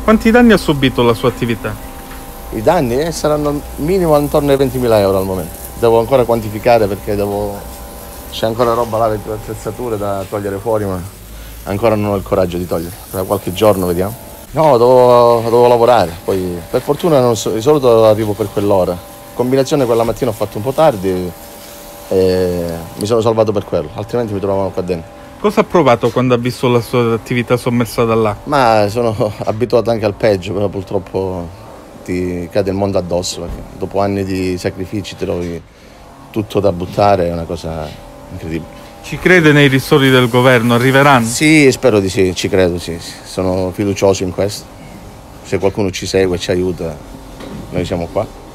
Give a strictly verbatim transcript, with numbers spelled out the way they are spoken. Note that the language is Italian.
Quanti danni ha subito la sua attività? I danni eh, saranno minimo intorno ai ventimila euro al momento. Devo ancora quantificare perché devo... c'è ancora roba là, le attrezzature da togliere fuori, ma ancora non ho il coraggio di togliere. Tra qualche giorno vediamo. No, devo, devo lavorare, poi per fortuna non so, di solito arrivo per quell'ora. Combinazione quella mattina ho fatto un po' tardi e mi sono salvato per quello, altrimenti mi trovavano qua dentro. Cosa ha provato quando ha visto la sua attività sommersa dall'acqua? Ma sono abituato anche al peggio, però purtroppo ti cade il mondo addosso, perché dopo anni di sacrifici trovi tutto da buttare, è una cosa incredibile. Ci crede nei ristori del governo? Arriveranno? Sì, spero di sì, ci credo, sì, sì. Sono fiducioso in questo. Se qualcuno ci segue, ci aiuta, noi siamo qua.